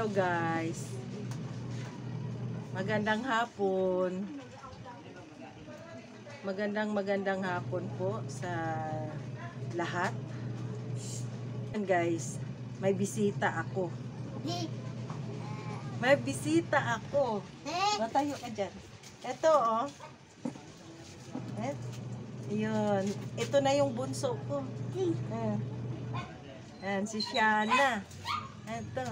Hello guys. Magandang hapon. Magandang hapon po sa lahat. And guys, may bisita ako. May bisita ako. Matayo ka dyan. Ito oh. Yun. Ito na yung bunso ko. Yan, si Shana. Ito.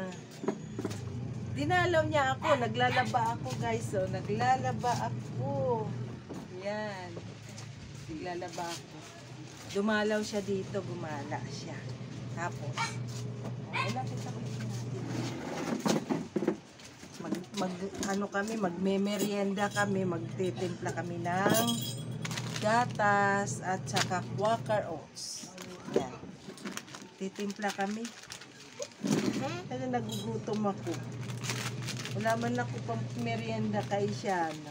Dinalaw niya ako. Naglalaba ako guys. So, naglalaba ako. Yan. Naglalaba ako. Dumalaw siya dito. Gumala siya. Tapos, ilapit ako natin. Magme-merienda kami. Magtitimpla kami ng gatas at saka Quaker Oats. Yan. Titimpla kami. Kasi nagugutom ako. Wala man ako pang merienda kay Shana.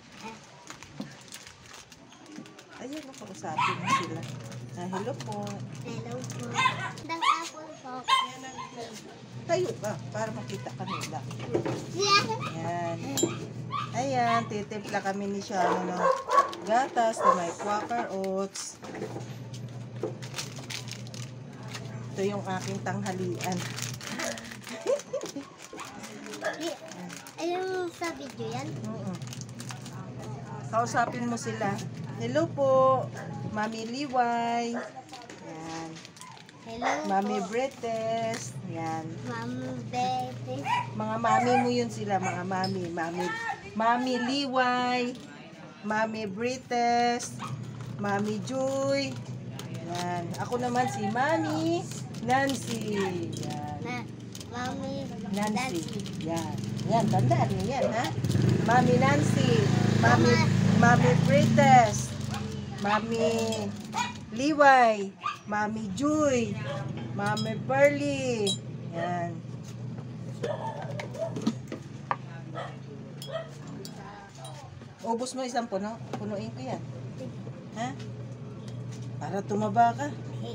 Ayun, makausapin mo sila. Hello po. Hello po. Magandang hapon po. Tayo ka, para makita ka nila. Yan. Ayan, titimpla kami ni Shana ng gatas na may Quaker Oats. Ito yung aking tanghalian. Ayun sa video yan? Kausapin mo sila. Hello po, Mami Liway. Yan. Hello Mami po. Bretes. Yan. Mami Betty. Mga mami mo yun sila, mga mami. Mami Liway. Mami Bretes. Mami Joy. Yan. Ako naman si Mami Nancy. Yan. Mami Nancy. Yan. Yan, tandaan niyo yan, ha? Mami Nancy. Mami Bretes. Mami Liway. Mami Joy. Mami Pearly. Yan. Ubus mo isang puno. Punuin ko yan. Ha? Para tumaba ka.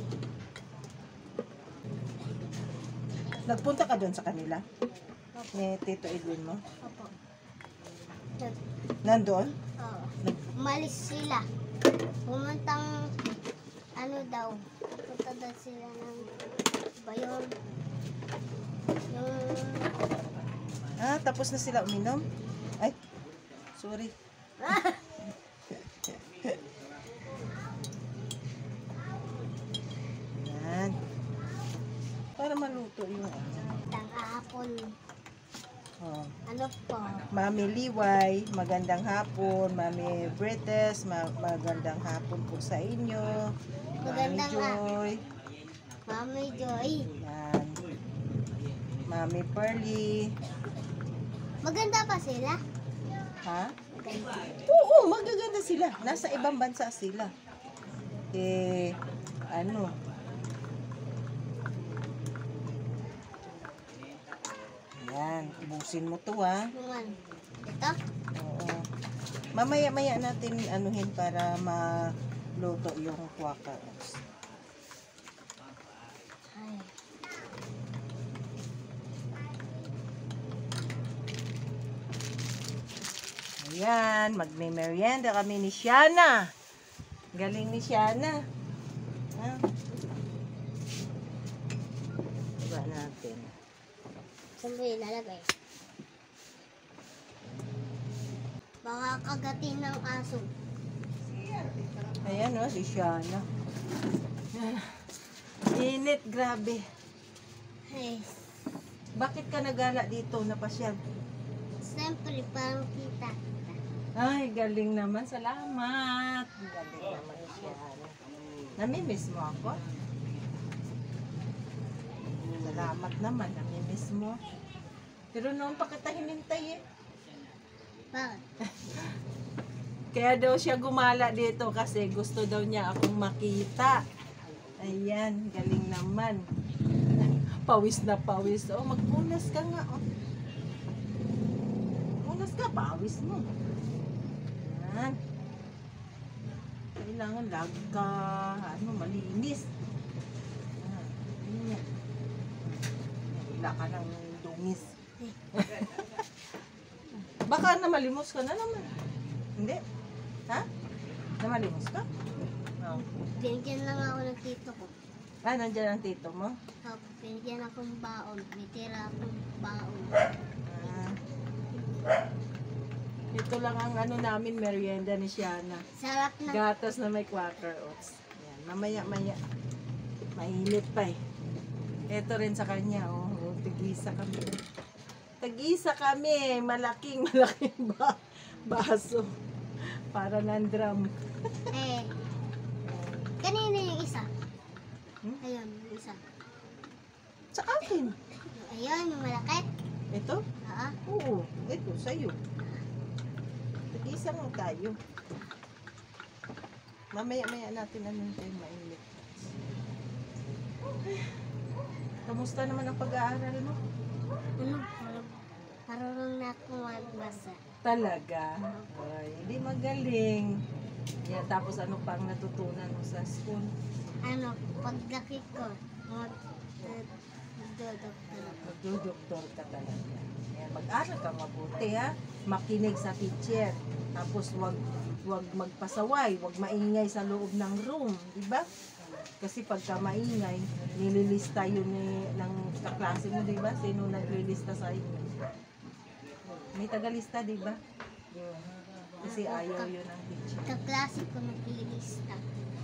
Nagpunta ka doon sa kanila? Ni Tito Edwin mo? Opo. Nandoon? Oo. Umalis sila. Pumuntang ano daw. Punta daw sila ng bayon. Yung Tapos na sila uminom? Ay, sorry. Yan. Para maluto yung magandang hapon. Oh. Ano po? Mami Liway, magandang hapon. Mami Bretes, magandang hapon po sa inyo. Mami Magandang Joy. Mami Joy. Yan. Mami Pearly. Maganda pa sila? Ha? Maganda. Oo, magaganda sila. Nasa ibang bansa sila. Ano? Yan, ubusin mo to ha. Naman. Ito? Oo. Mamaya-maya natin anuhin para maluto yung Quaker Oats. Ay. Ayan, magme-merienda kami ni Shana. Galing ni Shana. Ha? Diba natin? Saan ba ilalagay? Baka kagatin ng aso. Ayan o, si Shana. Init, grabe. Ay. Bakit ka nagala dito? Napasyal. Siyempre, parang kita. Ay, galing naman. Salamat. Galing naman ni Shana. Namimiss mo ako? Salamat naman. Namimiss mo. Pero noon pa kita hinintay eh. Bakit? Kaya daw siya gumala dito kasi gusto daw niya akong makita. Ayan, galing naman. Pawis na pawis. Oh, magpunas ka nga. Oh. Punas ka, pawis mo. Ayan. Kailangan lagi ka, malinis. Ayan. Wala ka ng dungis. Baka namalimos ka na naman. Hindi? Ha? Namalimos ka? Oo. Binigyan lang ako ng tito ko. Ah, nandyan ang tito mo? Tapos binigyan akong baon. May tira akong baon. Ah. Ito lang ang ano namin, merienda ni Shiana. Sarap na. Gatas na may Quaker Oats. Yan, mamaya-maya. Mainit pa eh. Ito rin sa kanya, oh. Tig-isa kami. Tig-isa kami. Malaking baso. Para ng drum. Eh, kanina yung isa. Hmm? Ayun, yung isa. Sa akin. Ayun, yung malaki. Ito? Oo. Oo. Ito, sa'yo. Tig-isa lang tayo. Mamaya-maya natin ano tayo mainit. Kamusta naman ang pag-aaral mo? Ano? Marunong na akong magbasa. Talaga? Ay, hindi magaling. Yeah, tapos ano pang natutunan mo sa school? Ano, paglaki ko, magdodoktor ako. Magdudoktor ka talaga. Yan, mag-aral ka mabuti ha. Makinig sa teacher. Tapos wag magpasaway, wag maingay sa loob ng room, di ba? Kasi pagka maingay, nililista yun ng kaklase mo, di ba? Sino naglilista sa inyo? May tagalista, di ba? Kasi ayaw yun ang teacher. Kaklase ko naglilista.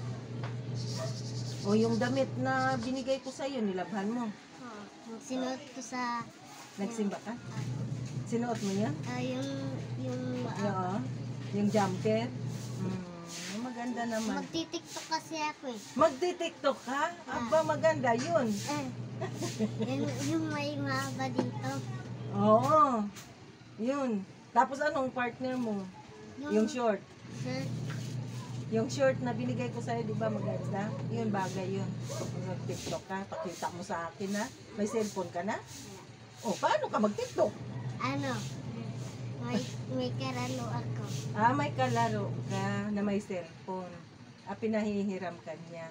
O yung damit na binigay ko sa iyo, nilabhan mo. Oo. Yung sinuot ko sa... Nagsimba ka? Sinuot mo yan? Yung Oo. Yung jumper? Maganda naman. magtitiktok kasi ako eh. Magti-tiktok ka? Aba, maganda yun. Yung may mahaba dito. Oo. Yun. Tapos anong partner mo? Yung short. Shirt. Yung short na binigay ko sa'yo, di ba maganda? Yun, bagay yun. Mag-tiktok ka, pakita mo sa akin ha. May cellphone ka na? O, paano ka mag-tiktok? Ano? May karalo ako. Ah, may kalaro ka na may cellphone. Ah, pinahihiram ka niya.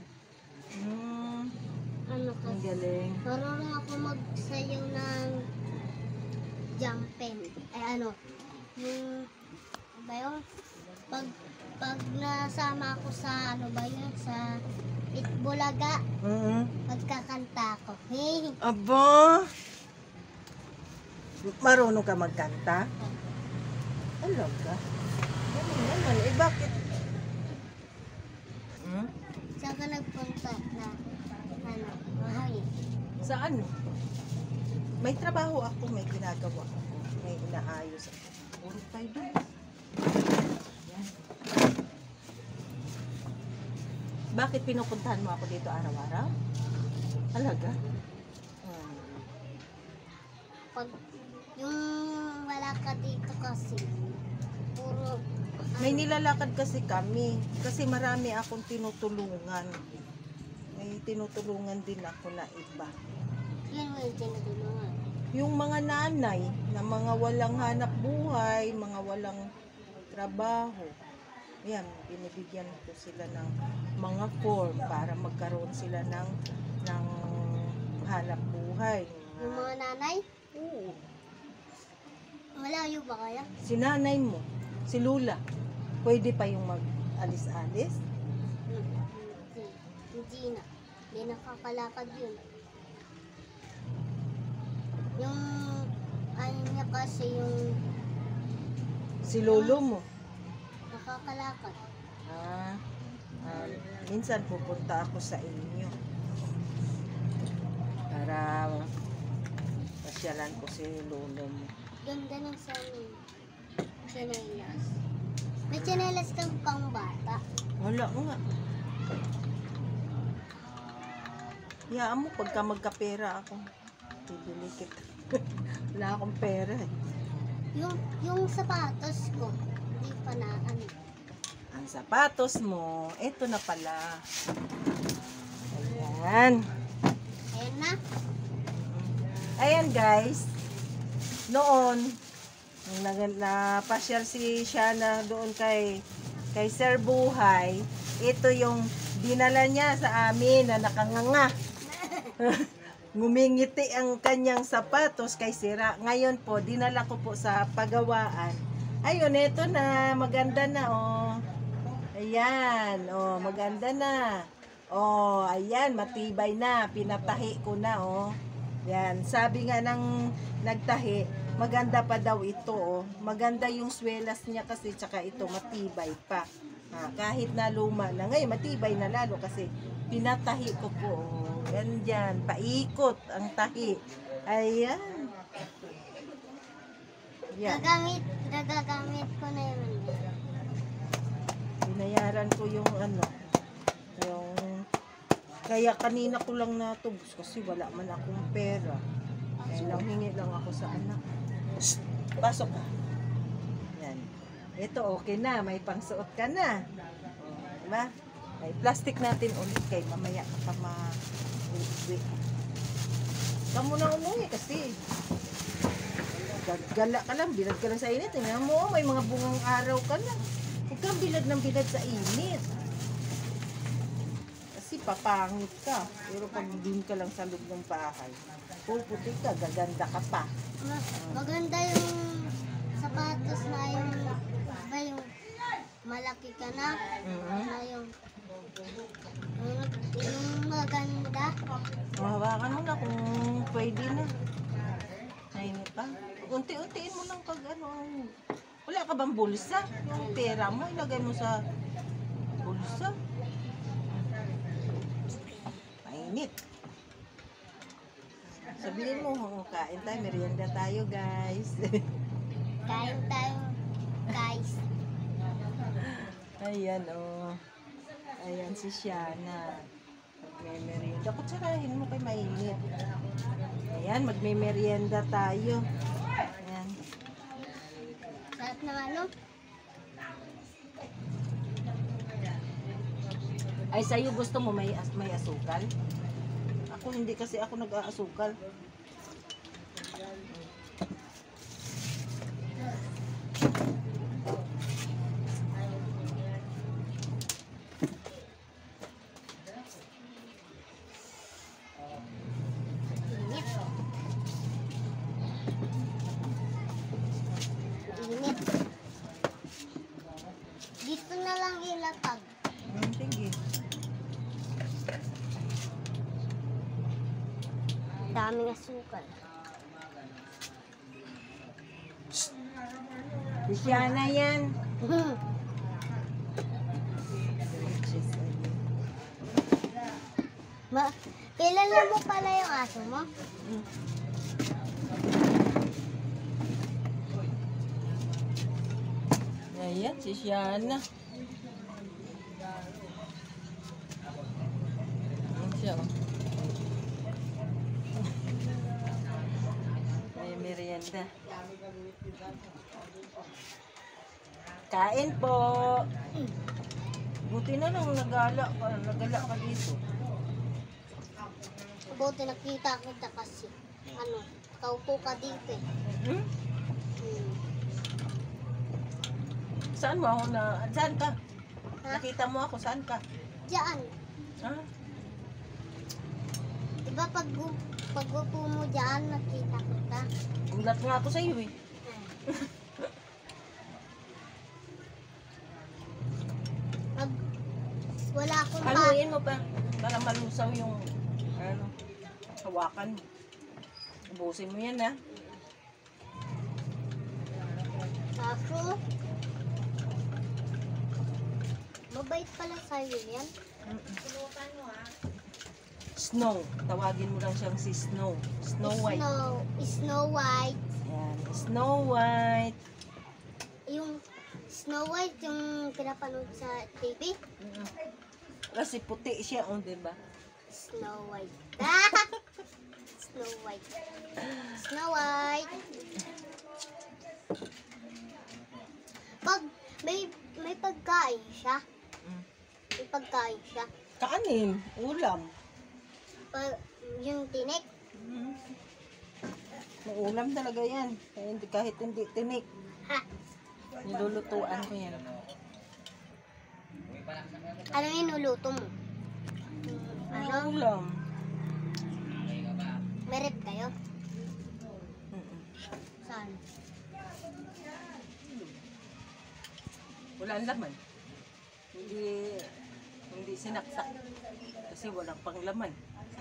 Ano Ang kasi? galing. Marunong ako magsayaw ng jumping. Ano? Yung... Ano ba yun? Pag nasama ako sa ano ba yun? Sa Itbulaga. Magkakanta ako. Hey! Aba! Marunong ka magkanta? Talaga? Ganun naman. Eh, bakit? Saan ka nagpunta na ano? Mahal. Sa ano? May trabaho ako, may ginagawa ako. May inaayos ako. Puro tayo doon. Yan. Bakit pinupuntahan mo ako dito araw-araw? Talaga? Pag yung wala ka dito kasi, puro May nilalakad kasi kami. Kasi marami akong tinutulungan. May tinutulungan din ako na iba. yun mo yung tinutulungan. Yung mga nanay na mga walang hanap buhay, mga walang trabaho. Ayan, binibigyan ko sila ng mga form para magkaroon sila ng hanap buhay. Yung mga nanay, Oo. malayo ba kaya? Si nanay mo, si Lula, pwede pa yung mag-alis-alis? Hindi na. Hindi nakakalakad yun. Yung ano niya kasi yung Si lolo mo. nakakalakad. Minsan pupunta ako sa inyo para pasyalan ko si lolo mo. Ganda ng sa amin. Chinelas. May chinelas kang pang bata. Wala nga. Hayaan mo pagka magkapera ako. Bibili kita. Wala akong pera eh. Yung sapatos ko, hindi pa na ano. Ang sapatos mo, eto na pala. Ayan. Ayan na. Ayan guys. Noon, nung napasyal si Shiana doon kay Sir Buhay, ito yung dinala niya sa amin na nakanganga. ngumingiti ang kanyang sapatos kay sira. Ngayon po, dinala ko po sa pagawaan. Ayun, ito na. Maganda na, oh. Ayan, oh, maganda na. Oh, ayan, matibay na. Pinatahi ko na, oh. Yan, sabi nga ng nagtahi, maganda pa daw ito, oh. Maganda yung swelas niya kasi, tsaka ito, matibay pa. Kahit na luma na. Ngayon, matibay na lalo kasi pinatahi ko po. Oh. Yan dyan, paikot ang tahi. Ayan. Yan. Nagagamit ko na yun. Binayaran ko yung ano, yung, kaya kanina ko lang natubos kasi wala man akong pera. Kaya lang hingi lang ako sa anak. Shh, pasok ka. Yan. Ito okay na, may pangsuot ka na. O, diba? Ay, plastic natin ulit kay mamaya ka pa ma-uwi. Ikaw muna umuwi kasi gala ka lang, bilad ka lang sa init. Tingnan mo, may mga bungang araw ka na. Huwag kang bilad ng bilad sa init. Kasi papangit ka. Pero pag din ka lang sa loob ng bahay, puputi ka, gaganda ka pa. Maganda yung sapatos na yung, ba yung malaki ka na, na yung maganda. Mahawakan mo na kung pwede na. Nainit pa. Unti-untiin mo lang pag ano. Wala ka bang bulsa? Yung pera mo, ilagay mo sa bulsa. Mainit. Sabihin mo, kain tayo, merienda tayo, guys. Kain tayo, guys. Ayan, oh. Ayan si Shana. Magme-merienda. Kutsarahin mo kay mainit. Ayan, magme-merienda tayo. Ayan. Sarap ng ano? Ay, sa'yo gusto mo may asukal? Ako hindi kasi ako nag-aasukal. Init. Dito na lang ilatag. Sige. Daming asukal. Si Shana yan. Kilala mo pala yung aso mo? Ayan, si Shana. Ayan siya, oh. May merienda. Kain po. Buti na lang nagala ka dito. Buti nakita kita kasi. Ano, kaupo ka dito eh. Hmm? Saan mo ako saan ka? Ha? Nakita mo ako, saan ka? Diyan. Ah, Diba pag upo mo diyan, nakita kita. gulat nga ako sa iyo eh. Pag wala akong Haluin mo pa para malusaw yung ano, hawakan mo. Ubusin mo yan, ha. kaso, mabait pala sa'yo yan. Snow. Tawagin mo lang siyang si Snow. Snow White. Snow White. Yan. Snow White. Yung Snow White yung pinapanood sa TV. Kasi puti siya, oh, diba? Snow White. Snow White. Snow White. Pag may pagkain siya. May pagkain siya. Kanin. Ulam. Pag yung tinik. May ulam talaga yan. Kahit hindi tinik. Ha. Nilulutuan ko yan. Ano yung nuluto mo? Ano Ano? ulam? May rep kayo? Mm-mm. Saan? Wala ang laman. Hindi sinaksak. Kasi walang pang laman.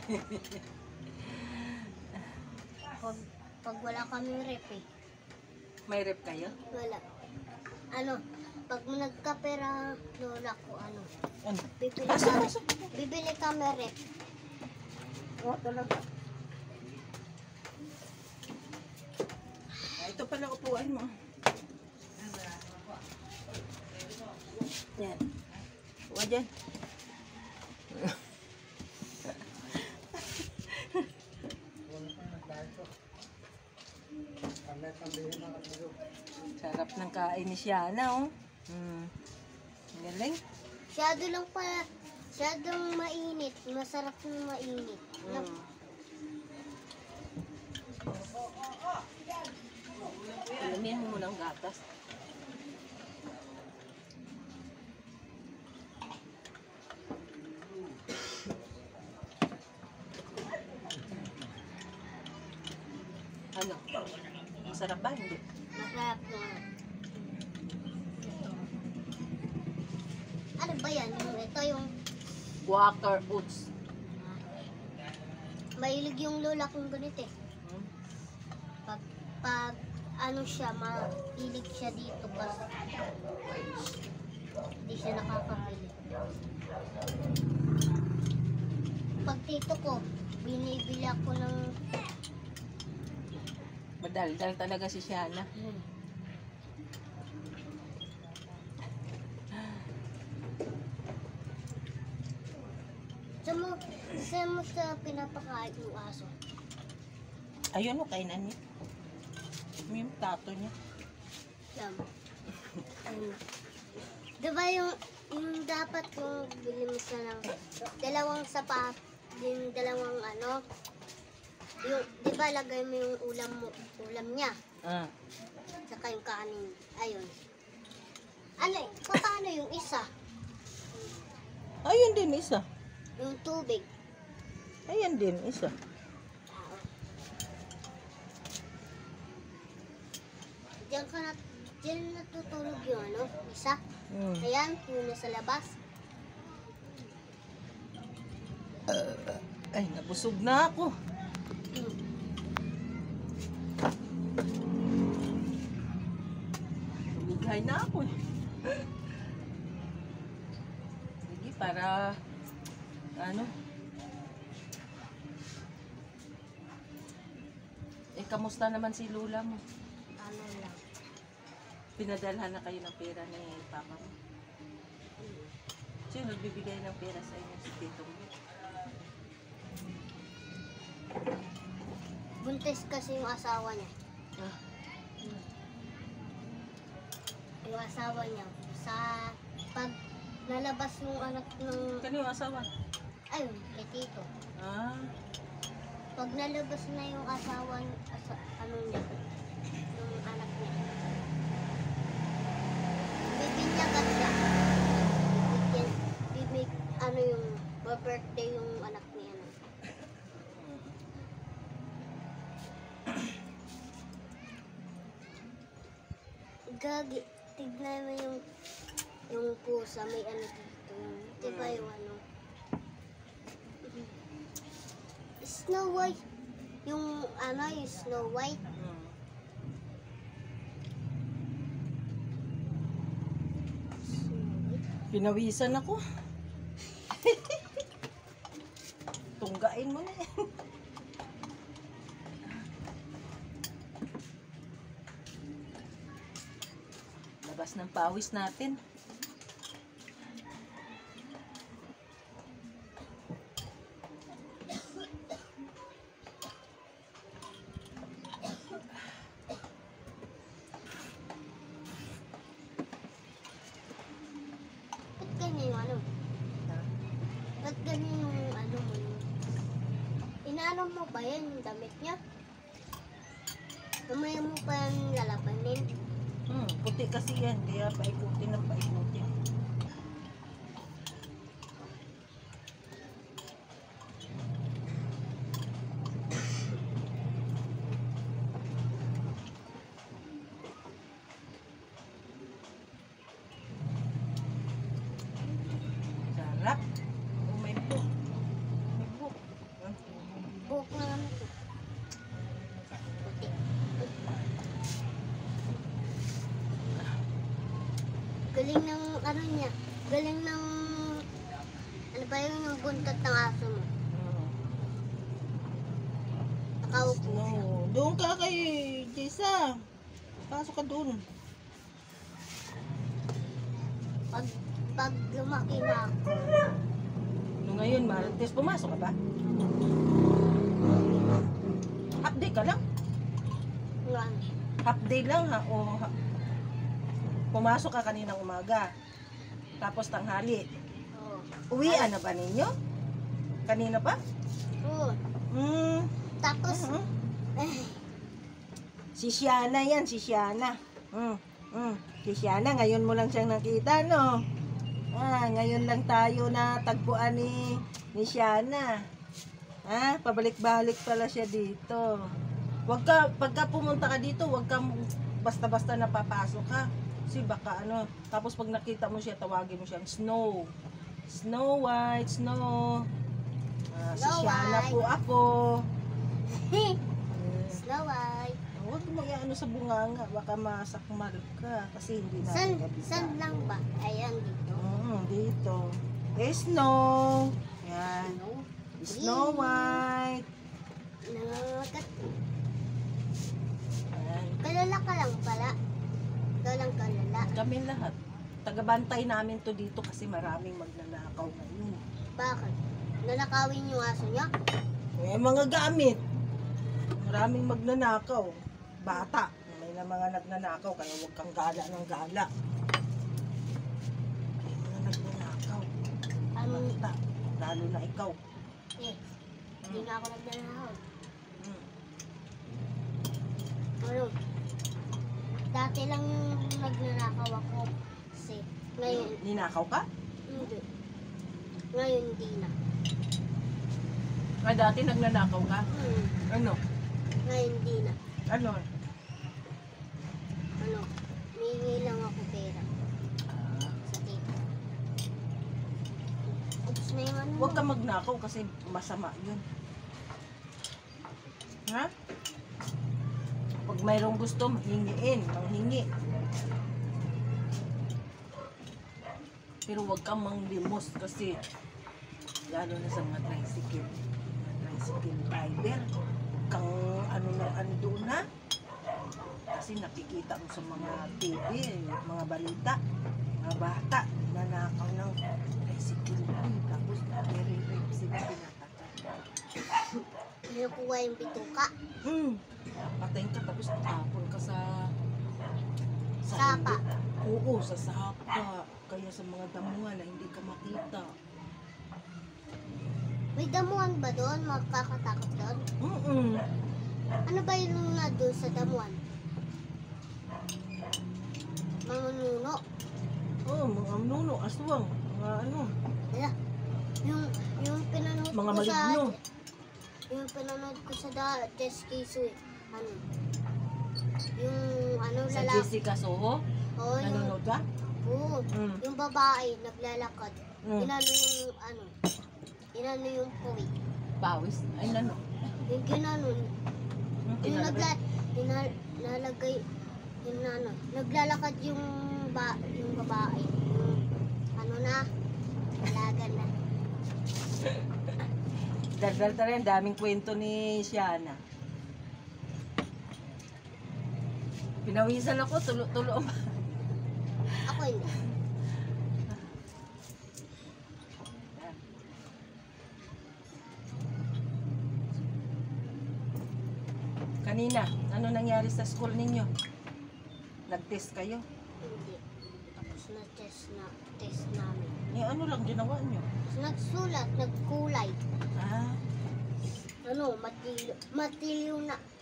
Pag wala kaming rep eh. May rep kayo? Wala. Ano, pag nagkapera lola ko, ano, Ano? bibili kami rep. Oo, talaga. Ito pala upuan mo. Yan. Uwa dyan. Sarap ng kain ni Shiana, oh. Galing. Masyado lang pala, masyadong mainit. Masarap ng mainit. Alamin mo muna ang gatas. Ano? Masarap ba? Hindi. Masarap na. Ano ba yan? Ito yung Walker Oats. mahilig yung lola kong ganito eh. Pag ano siya, mahilig siya dito kasi hindi siya nakakabili. Pag tito ko, binibili ako ng Madaldal talaga si Shiana. Saan mo siya pinapakain yung aso? Ayun o, kainan niya. Yung tato niya. Yan. Ayun. Diba yung dapat kung bili mo siya ng dalawang sapat, yung dalawang ano, yung, diba lagay mo yung ulam niya, saka yung kanin, ayun. Ano eh, paano yung isa? Ayun din isa. Yung tubig. Ayan din isa. Diyan natutulog yung ano, isa. Ayan, yung nasa labas. Ay, nabusog na ako. Tumighay na ako. Sige, para ano? Kamusta naman si Lula mo? Ano lang. Pinadalhan na kayo ng pera ni Papa mo? Sino nagbibigay ng pera sa inyo? Si Tito mo? Buntis kasi yung asawa niya. Yung asawa niya. Sa pag nalabas yung anak ng... Kano yung asawa? Ayun, kay Tito. Pag nalabas na yung asawa ano niya, yung anak niya. Bibinyagan siya. Ano yung birthday yung anak niya. Gagi, tignan mo yung pusa, may ano dito. Diba yung ano? Snow White. Yung ano, yung Snow White. Pinawisan ako. Tunggain mo na yan. Labas ng pawis natin. Ba't ganyan yung ano? Ba't ganyan yung ano mo yun? Inaano mo ba yan yung damit niya? Mamaya mo pa yan lalabanin? Puti kasi yan. Kaya paikutin ng paikutin. buhok na ano to. Puti. Galing ng ano niya. Galing ng ano ba yung buntot ng aso mo? Nakaupo siya. No. Doon ka kay Jessa. Pasok ka doon. Pag lumaki na ako, No, ngayon, Marites, pumasok ka ba? Half day ka lang? ano, Half day lang ha? O pumasok ka kaninang umaga. Tapos tanghali. oo. Uwian na ba ninyo? Kanina pa? Oo. Tapos, Si Shiana yan, si Shiana. Si Shiana, ngayon mo lang siyang nakita, no? Ngayon lang tayo na tagpuan ni Shiana. Pabalik-balik pala siya dito. Pagka pumunta ka dito, wag ka basta-basta napapasok ka. Kasi baka tapos pag nakita mo siya, tawagin mo siyang Snow. Snow White, Snow. Si Snow Shiana White. po ako. Snow White. Huwag mo sa bunganga, baka masakmal ka kasi hindi na San lang ba? Ayan dito. Dito. Snow. Yan. Ano? Snow White. Nagat. Yan. Kalala ka lang pala. Ikaw lang kalala. Kami lahat. Tagabantay namin to dito kasi maraming magnanakaw ngayon. Bakit? Nanakawin yung aso niya? Mga gamit. Maraming magnanakaw. Bata. May na mga nagnanakaw kaya huwag kang gala ng gala. May mga nagnanakaw. Bata. Lalo na ikaw. Hindi na ako nagnanakaw. Hmm. Ano? Dati lang yung nagnanakaw ako. Kasi ngayon, Ninakaw ka? hindi. Ngayon hindi na. Dati nagnanakaw ka? Ano? Ngayon hindi na. Ano? Ano? May lang ako pera sa tito. Oops, may ano. Huwag ka magnakaw kasi masama yun. Ha? Pag mayroong gusto, manghingi. Pero huwag kang manglimos kasi lalo na sa mga tricycle driver. Huwag kang doon na. Kasi nakikita mo sa mga TV, mga balita, mga bata, nanakaw ng tricycle. Tapos nare-rape sila, pinatakan. Nakuha yung bituka. Patayin ka tapos tapon ka sa Sapa. Oo, sa sapa. Kaya sa mga damuhan na hindi ka makita. May damuhan ba doon? Magkakatakot doon? Ano ba yung na doon sa damuhan? Mga nuno? Oo, mga nuno, aswang, mga Wala. Yung pinanood mga ko sa... maligno. Yung pinanood ko sa Deskiso eh. Ano? Yung Sa lalaki. Jessica Soho, Oo, yung... nanonood ka? Oo. Yung babae, naglalakad. Mm. Inano yung puwit. Pawis? Ay, nano? Yung ginanon. Yung Tinalagay? nalagay, naglalakad yung babae. Yung alaga na. Daldal ta rin, daming kwento ni Shiana. Pinawisan ako, tulo-tulo. Ako hindi. Kanina, ano nangyari sa school ninyo? Nag-test kayo? Hindi. Tapos test namin. Ano lang ginawa nyo? Nagsulat, nagkulay. Matalino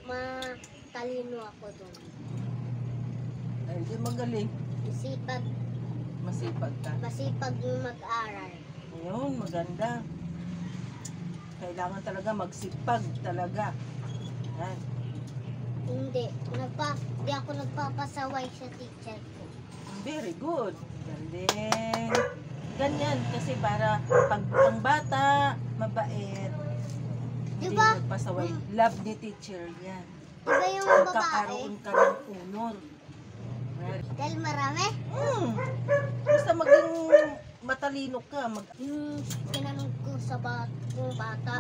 ako doon. Ay, di magaling. Masipag ka. Masipag yung mag-aral. Ayun, maganda. Kailangan talaga magsipag talaga. Yan. Hindi ako nagpapasaway sa teacher ko. Very good. Galing. Ganyan kasi para pag ang bata mabait, Hindi Diba? nagpasaway. Love ni teacher yan. Diba yung babae? Magkakaroon ka ng honor. Dahil marami? Basta maging matalino ka. Yung tinanong ko sa yung bata,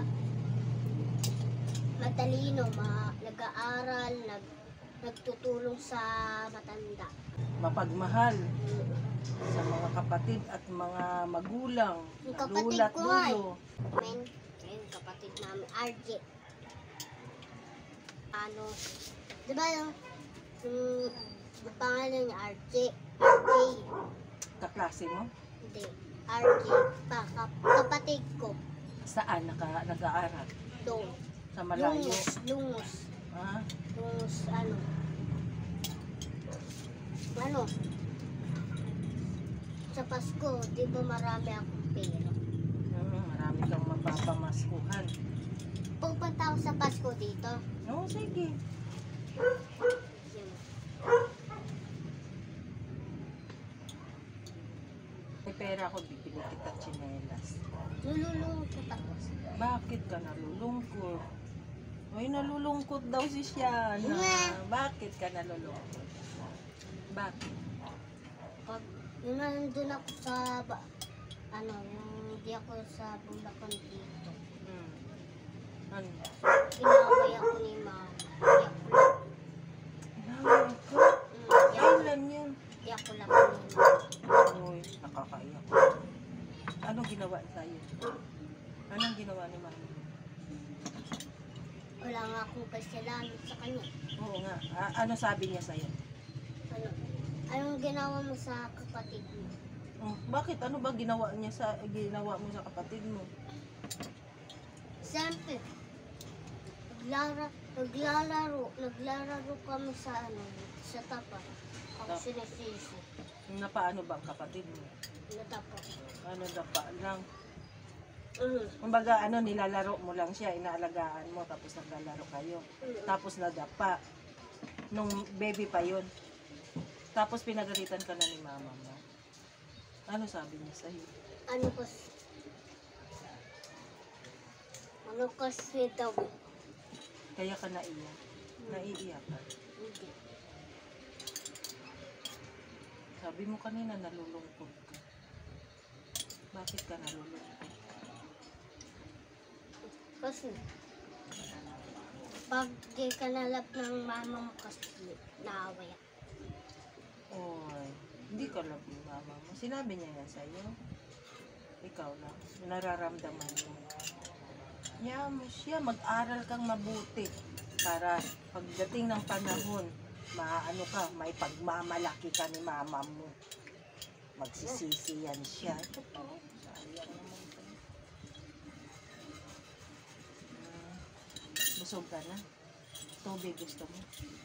matalino, nag-aaral, nagtutulong sa matanda. Mapagmahal sa mga kapatid at mga magulang. Yung kapatid Lula at ko nga lulo. Yung kapatid namin, RJ. Ano, diba yung pangalan niya RJ? RJ. Kaklase mo? Hindi. RJ. Kapatid ko. Saan nag-aaral? Doon. Sa malayo? Lungos. Ha? Lungos, sa Pasko, di ba marami akong pera? Marami kang mapapamaskuhan. Pupunta ako sa Pasko dito. Oo, sige. Yun. May pera ako, bibili kita tsinelas. Nululungkot ako. Bakit ka nalulungkot? Ay, nalulungkot daw si Shiana. Nga. Bakit ka nalulungkot? Bakit? Pag nandun ako sa, yung hindi ako sa Bulacan dito. Ano? Inaway ako ni Mama. Iyak ko lang. Inaway ka? Kailan yan? Iyak ko lang ni Mama. Uy, nakakaiyak. Anong ginawa sa'yo? Anong ginawa ni Mama? Wala nga akong kasalanan sa kanya. Oo nga. Ano sabi niya sa'yo? Anong ginawa mo sa kapatid mo? Bakit? Ano ba ginawa mo sa kapatid mo? Siyempre, naglalaro kami sa tapa. Ako sinisisi. Napaano ba ang kapatid mo? Natapa. Ano dapa lang? Kumbaga nilalaro mo lang siya, inaalagaan mo, tapos naglalaro kayo. Tapos nadapa. Nung baby pa yun. Tapos pinagalitan ka na ni mama mo. Ano sabi niya sa'yo? Ano kasi daw? Kaya ka naiyak? Naiiyak ka? Hindi. Sabi mo kanina nalulungkot ka. Bakit ka nalulungkot? Kasi, pag di ka nalap ng mama mo kasi naaway ako. Oy, hindi ka love ni mama mo. Sinabi niya yan sa'yo? Ikaw lang. Nararamdaman mo. Kaya mo siya, mag-aral kang mabuti para pagdating ng panahon, may pagmamalaki ka ni mama mo. Magsisisi yan siya. Ito pa, sayang naman ito. Busog ka na? Tubig gusto mo?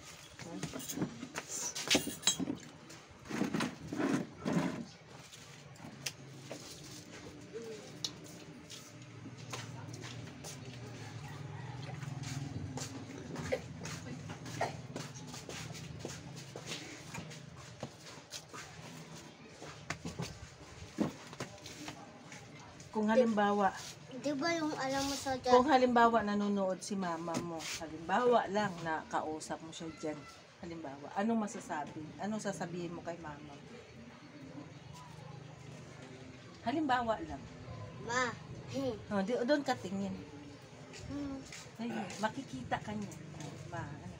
Kung halimbawa, Di ba yung alam mo sa kung halimbawa nanonood si mama mo, halimbawa lang na kausap mo siya dyan, halimbawa, anong masasabi? Anong sasabihin mo kay mama mo? Halimbawa lang. Ma, Doon ka tingin. hmm, Ayun, makikita ka niya. Ma, ano?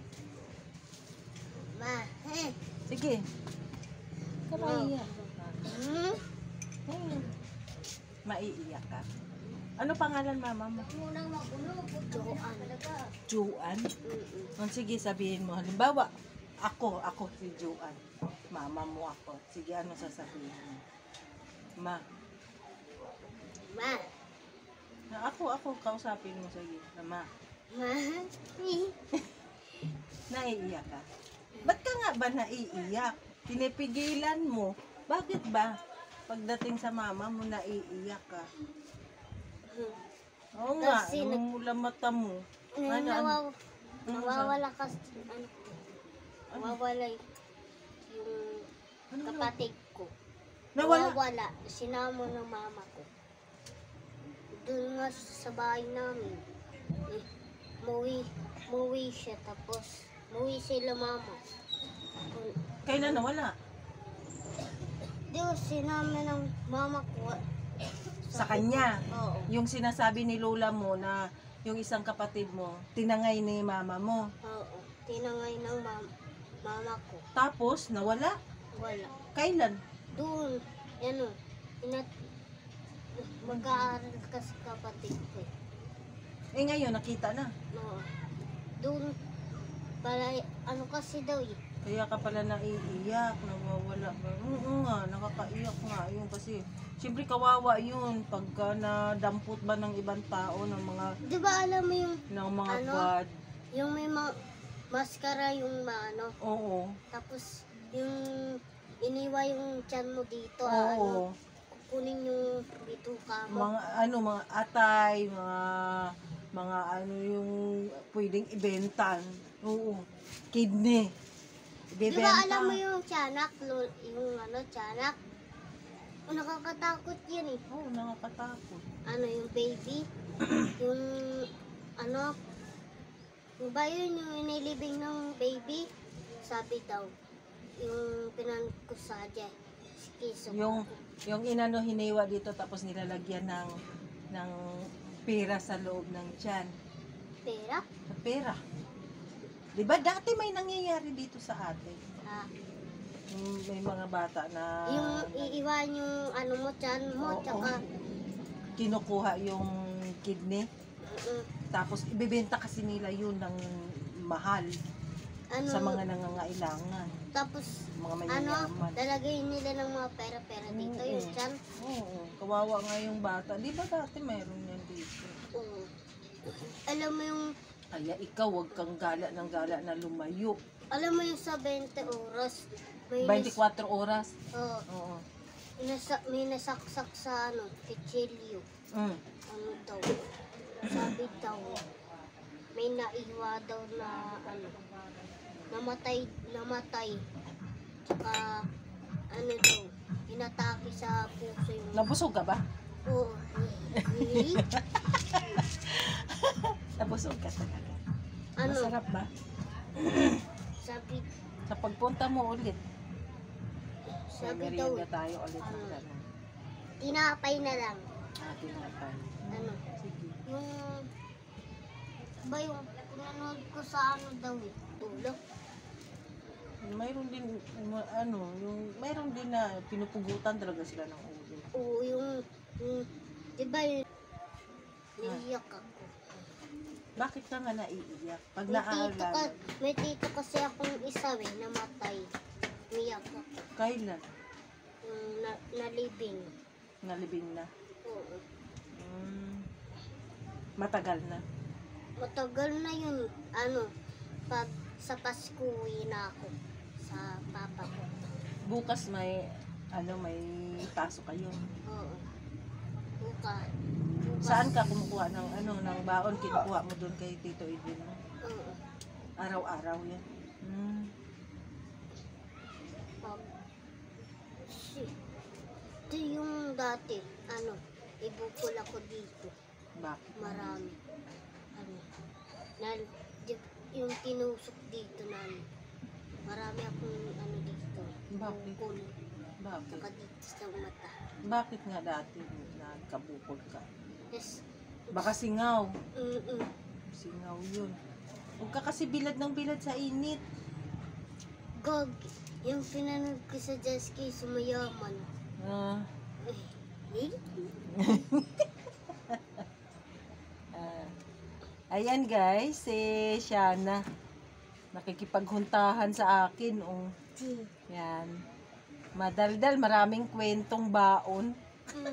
ma, Sige. Kamaiyak. hmm, Ayun. Maiiyak ka. Ano pangalan mama mo? Joan. Juan? Sige, sabihin mo. Halimbawa, ako si Juan. Mama mo ako. Sige, ano sasabihin mo? Ma. Ma, Ako, kausapin mo. Sige, ma. ma, Naiiyak ka? Ba't ka nga ba naiiyak? Pinipigilan mo. Bakit ba? Pagdating sa mama mo, naiiyak ka. Oo nga, Kasi namumula mata mo. nawawala kasi, nawawala yung Ano na? kapatid ko. Nawala? Nawawala. Sinama ng mama ko. Doon nga sa bahay namin. Muwi siya, tapos muwi sila mama. Kailan nawala? Di ko sinama ng mama ko. Sa kanya. Oo. Yung sinasabi ni lola mo na yung isang kapatid mo, tinangay ni mama mo. Oo. Tinangay ng mama ko. Tapos, nawala. Wala. Kailan? Doon, ano, mag-aaral kasi kapatid ko. Eh ngayon, nakita na. Oo. Doon, pala, ano kasi daw eh. Kaya ka pala naiiyak, nawawala ka. Oo nga, nakakaiyak nga yun kasi siyempre kawawa yun pagka nadampot ba ng ibang tao ng mga Di ba alam mo yung, ano? quad. Yung may maskara yung ano, Oo. tapos yung iniwa yung tiyan mo dito, Oo. ano, kukunin yung bituka mo. Mga atay, mga ano yung pwedeng ibenta. Oo. Kidney. Di Ibebenta. ba alam mo yung tiyanak, yung ano, tiyanak? Nakakatakot yun eh. Oo, nakakatakot. Ano yung baby, yung ano, yung ba yun yung inilibing ng baby? Sabi daw, yung pinangkusadya, kiso. Yung inano hiniwa dito tapos nilalagyan ng pera sa loob ng tiyan. Pera? Sa pera. 'Di ba dati may nangyayari dito sa atin? Ah, May mga bata na yung iiwan yung ano mo, tiyan mo, Oo. tsaka, kinukuha yung kidney mm, tapos ibebenta kasi nila yun ng mahal ano, sa mga nangangailangan, tapos, mga ano, mayayaman. lalagay nila ng mga pera-pera dito, Oo. yung tiyan. Oo, kawawa nga yung bata. 'Di ba dati mayroon yan dito? Oo. Alam mo yung, Kaya ikaw, wag kang gala na lumayo. alam mo yung sa 20 oras, may 24 oras. Oo. Oo. May nasaksak sa ano, kutsilyo. Mm. Ano daw? Sabi daw, may naiwa daw na ano, namatay. Tsaka, ano daw, inatake sa puso yung... Nabusog ka ba? Oo. Nabusog ka talaga. Ano, Masarap ba? sabi, Sa pagpunta mo ulit, sabi daw, merienda tayo ulit ng Ano? gano'n. tinapay na lang. Tinapay. Ano? Sige. Yung, ba yung pinanood ko sa ano daw eh, tulog. Mayroon din, mayroon din na pinupugutan talaga sila ng ulo. Oo, yung di ba yun, naiyak ako. Bakit ka nga naiiyak? Pag May tito, naaalala, may tito kasi akong isa namatay. Umiyak ako. kailan? Yung nalibing. Nalibing na. Oo. Matagal na. Matagal na yun. Ano, pag sa Pasko uwi na ako sa papa ko. Bukas may pasok kayo. Oo. Bukas. Saan ka kumukuha ng baon? Kinukuha mo doon kay Tito Edwin mo? Oo. Araw-araw yan. Pag, ito yung dati, ano, ibukol ako dito. Bakit? Marami. Ano, yung tinusok dito namin. Marami akong ano dito. Bakit? Bukol. Bakit? Saka dito sa mata. Bakit nga dati nagkabukol ka? Yes. Baka singaw. Mm-mm. Singaw yun. Huwag ka kasi bilad ng bilad sa init. Gog, yung pinanood ko sa Jesky, sumayaman. Ah, Eh? ayan guys, Shana. Nakikipaghuntahan sa akin. Oh. Yan. Madaldal, maraming kwentong baon.